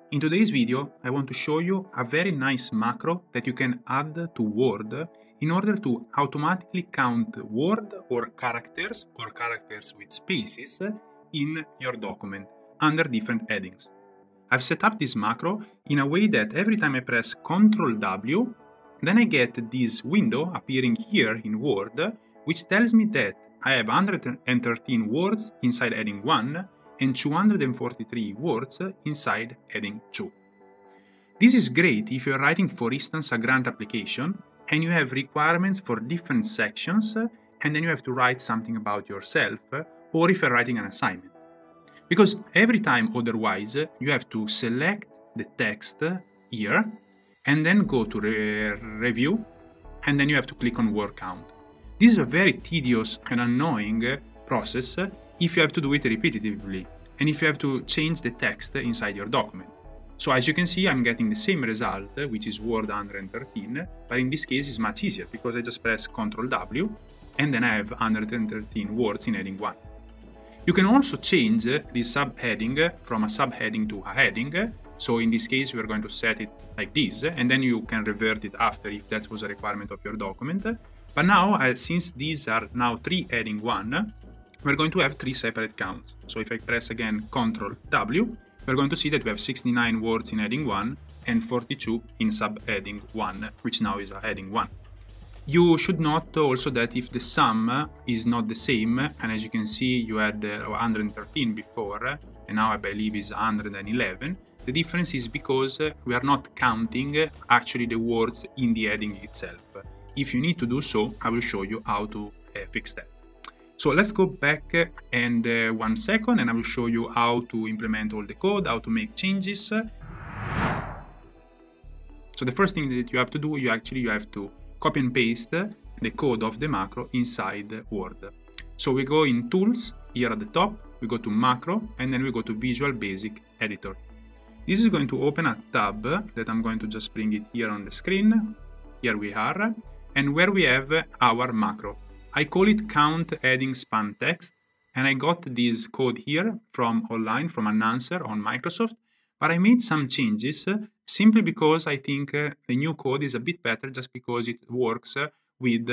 In today's video, I want to show you a very nice macro that you can add to Word in order to automatically count word or characters with spaces in your document under different headings. I've set up this macro in a way that every time I press Ctrl W, then I get this window appearing here in Word, which tells me that I have 113 words inside heading 1 and 243 words inside heading 2. This is great if you're writing, for instance, a grant application and you have requirements for different sections and then you have to write something about yourself, or if you're writing an assignment. Because every time otherwise you have to select the text here and then go to review and then you have to click on word count. This is a very tedious and annoying process if you have to do it repetitively and if you have to change the text inside your document. So as you can see, I'm getting the same result, which is word 113, but in this case it's much easier because I just press Ctrl W and then I have 113 words in heading 1. You can also change this subheading from a subheading to a heading. So in this case, we're going to set it like this, and then you can revert it after if that was a requirement of your document. But now, since these are now 3 heading 1, we're going to have 3 separate counts. So if I press again Ctrl W, we're going to see that we have 69 words in heading 1 and 42 in subheading 1, which now is a heading 1. You should note also that if the sum is not the same, and as you can see you had 113 before, and now I believe is 111, the difference is because we are not counting actually the words in the heading itself. If you need to do so, I will show you how to fix that. So let's go back and 1 second, and I will show you how to implement all the code, how to make changes. So the first thing that you have to do, you have to copy and paste the code of the macro inside Word. So we go in Tools, here at the top, we go to Macro, and then we go to Visual Basic Editor. This is going to open a tab that I'm going to just bring it here on the screen. Here we are, and where we have our macro. I call it count heading span text, and I got this code here from online, from an answer on Microsoft, but I made some changes simply because I think the new code is a bit better just because it works with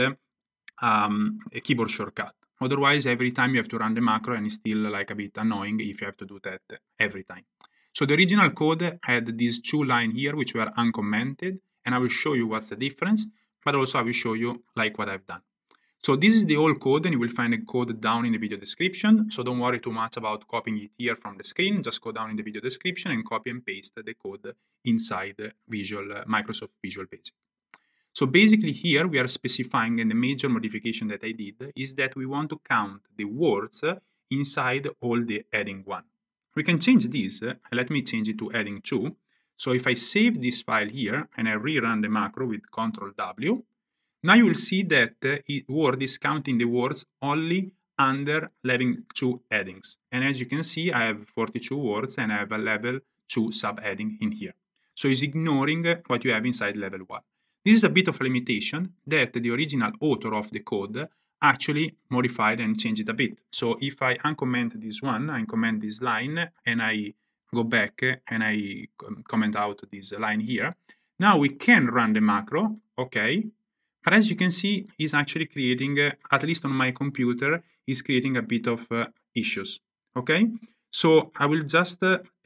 a keyboard shortcut. Otherwise, every time you have to run the macro and it's still like a bit annoying if you have to do that every time. So the original code had these 2 lines here which were uncommented, and I will show you what's the difference, but also I will show you like what I've done. So this is the whole code, and you will find the code down in the video description. So don't worry too much about copying it here from the screen. Just go down in the video description and copy and paste the code inside Microsoft Visual Basic. So basically here we are specifying, and the major modification that I did is that we want to count the words inside all the heading 1. We can change this. Let me change it to heading 2. So if I save this file here and I rerun the macro with Ctrl W, now you will see that Word is counting the words only under level 2 headings. And as you can see, I have 42 words and I have a level 2 subheading in here. So it's ignoring what you have inside level 1. This is a bit of a limitation that the original author of the code actually modified and changed it a bit. So if I uncomment this one, I uncomment this line, and I go back and I comment out this line here, now we can run the macro, okay? But as you can see, it's actually creating, at least on my computer, is creating a bit of issues, okay? So I will just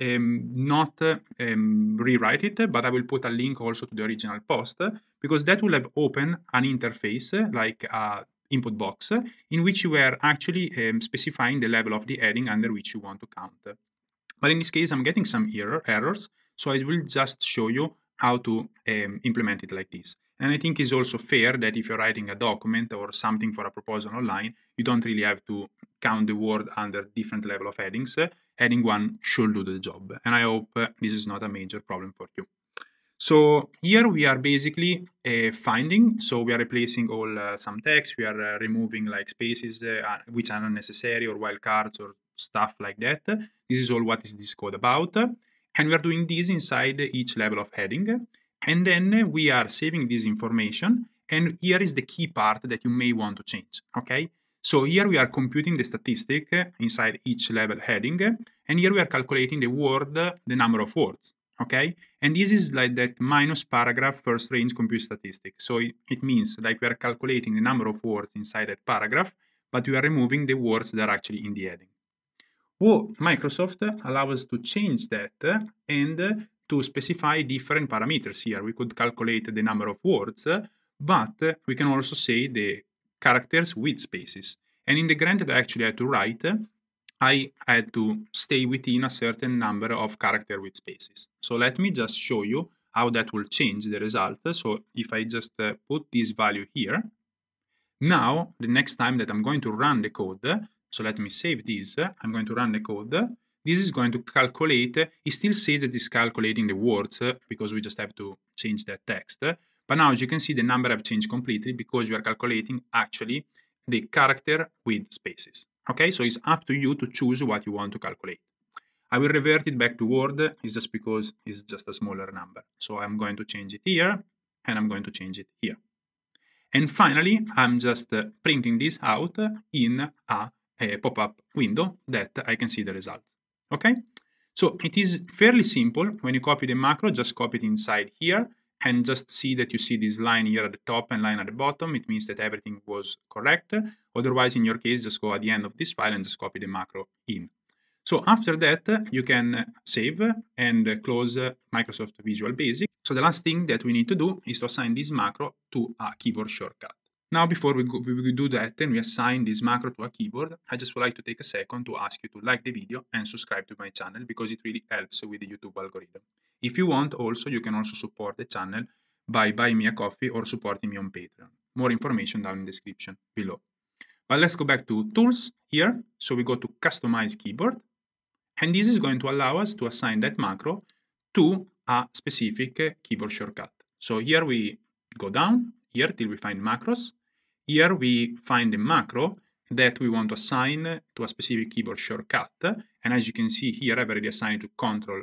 not rewrite it, but I will put a link also to the original post, because that will have opened an interface, like an input box, in which you were actually specifying the level of the heading under which you want to count. But in this case, I'm getting some errors, so I will just show you how to implement it like this. And I think it's also fair that if you're writing a document or something for a proposal online, you don't really have to count the word under different level of headings. Heading 1 should do the job. And I hope this is not a major problem for you. So here we are basically finding. So we are replacing all some text. We are removing like spaces which are unnecessary, or wildcards or stuff like that. This is all what is this code about. And we are doing this inside each level of heading. And then we are saving this information, and here is the key part that you may want to change, okay? So here we are computing the statistic inside each level heading, and here we are calculating the number of words. Okay, and this is like that minus paragraph first range compute statistic. So it means like we are calculating the number of words inside that paragraph, but we are removing the words that are actually in the heading. Well, Microsoft allows us to change that and to specify different parameters here. We could calculate the number of words, but we can also say the characters with spaces. And in the grant that I actually had to write, I had to stay within a certain number of characters with spaces. So let me just show you how that will change the result. So if I just put this value here, now the next time that I'm going to run the code, so let me save this, I'm going to run the code, this is going to calculate, it still says that it's calculating the words because we just have to change that text. But now as you can see, the number have changed completely because we are calculating actually the character with spaces. Okay, so it's up to you to choose what you want to calculate. I will revert it back to Word, it's just because it's just a smaller number. So I'm going to change it here, and I'm going to change it here. And finally, I'm just printing this out in a pop-up window that I can see the results. Okay, so it is fairly simple. When you copy the macro, just copy it inside here, and just see that you see this line here at the top and line at the bottom. It means that everything was correct. Otherwise, in your case, just go at the end of this file and just copy the macro in. So after that, you can save and close Microsoft Visual Basic. So the last thing that we need to do is to assign this macro to a keyboard shortcut. Now, before we do that and we assign this macro to a keyboard, I just would like to take a second to ask you to like the video and subscribe to my channel because it really helps with the YouTube algorithm. If you want also, you can also support the channel by buying me a coffee or supporting me on Patreon. More information down in the description below. But let's go back to Tools here. So we go to Customize Keyboard. And this is going to allow us to assign that macro to a specific keyboard shortcut. So here we go down here till we find macros. Here we find the macro that we want to assign to a specific keyboard shortcut. And as you can see here, I've already assigned it to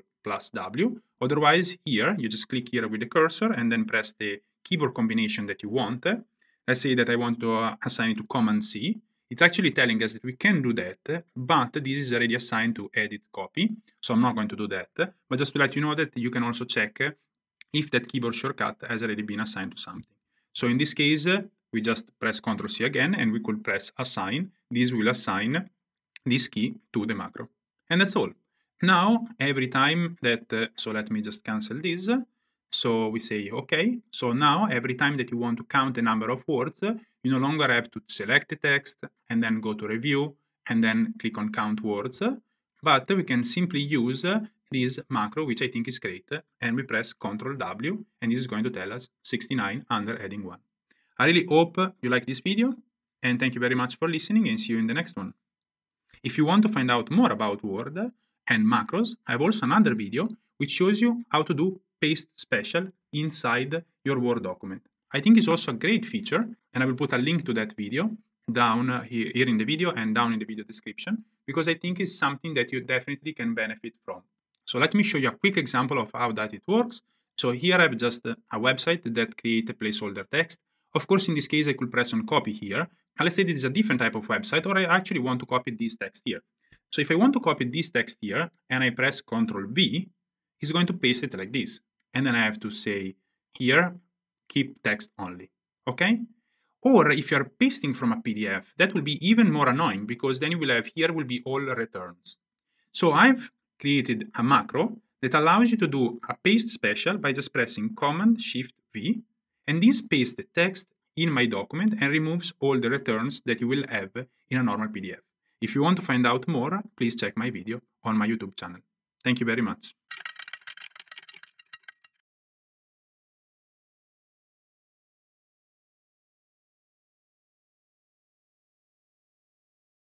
Ctrl+W. Otherwise, here, you just click here with the cursor and then press the keyboard combination that you want. Let's say that I want to assign it to Command-C. It's actually telling us that we can do that, but this is already assigned to Edit Copy. So I'm not going to do that. But just to let you know that you can also check if that keyboard shortcut has already been assigned to something. So in this case, we just press Ctrl+C again, and we could press Assign. This will assign this key to the macro. And that's all. Now, every time that, so let me just cancel this. So we say, okay. So now, every time that you want to count the number of words, you no longer have to select the text and then go to Review and then click on Count Words. But we can simply use this macro, which I think is great, and we press Ctrl+W, and this is going to tell us 69 under heading 1. I really hope you like this video, and thank you very much for listening, and see you in the next one. If you want to find out more about Word and macros, I have also another video which shows you how to do paste special inside your Word document. I think it's also a great feature, and I will put a link to that video down here in the video and down in the video description, because I think it's something that you definitely can benefit from. So let me show you a quick example of how that it works. So here I have just a website that creates a placeholder text. Of course, in this case, I could press on copy here. Let's say this is a different type of website, or I actually want to copy this text here. So if I want to copy this text here, and I press Ctrl+V, it's going to paste it like this. And then I have to say here, keep text only, okay? Or if you're pasting from a PDF, that will be even more annoying because then you will have here will be all returns. So I've created a macro that allows you to do a paste special by just pressing Command-Shift-V, and this pastes the text in my document and removes all the returns that you will have in a normal PDF. If you want to find out more, please check my video on my YouTube channel. Thank you very much.